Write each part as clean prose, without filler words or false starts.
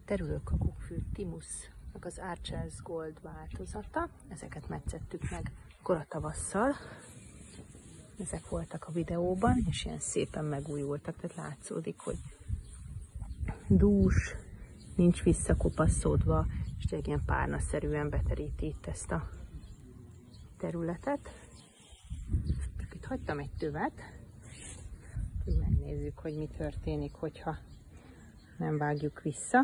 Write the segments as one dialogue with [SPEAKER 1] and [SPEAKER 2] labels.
[SPEAKER 1] terülő kakukkfű Timusnak az Archers Gold változata. Ezeket metszettük meg kora tavasszal. Ezek voltak a videóban, és ilyen szépen megújultak, tehát látszódik, hogy dús, nincs visszakopaszodva, és egy ilyen párnaszerűen beteríti itt ezt a területet. Itt hagytam egy tövet, hogy megnézzük, hogy mi történik, hogyha nem vágjuk vissza.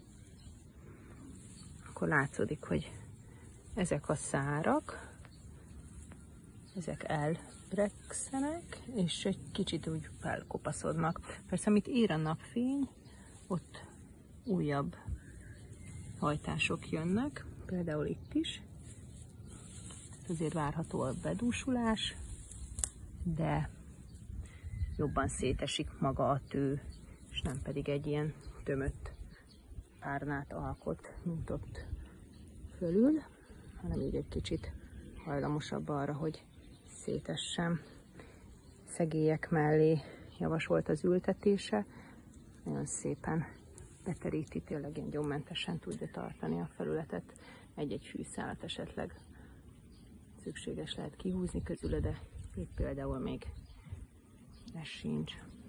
[SPEAKER 1] Akkor látszódik, hogy ezek a szárak, ezek elbrekszenek, és egy kicsit úgy felkopaszodnak. Persze, amit ér a napfény, ott újabb hajtások jönnek, például itt is. Azért várható a bedúsulás, de jobban szétesik maga a tő, és nem pedig egy ilyen tömött párnát alkot, mint ott fölül, hanem így egy kicsit hajlamosabb arra, hogy szétessen. Szegélyek mellé javasolt az ültetése, nagyon szépen beteríti, tényleg ilyen gyommentesen tudja tartani a felületet. Egy-egy fűszálat esetleg szükséges lehet kihúzni közüle, de itt például még ez sincs.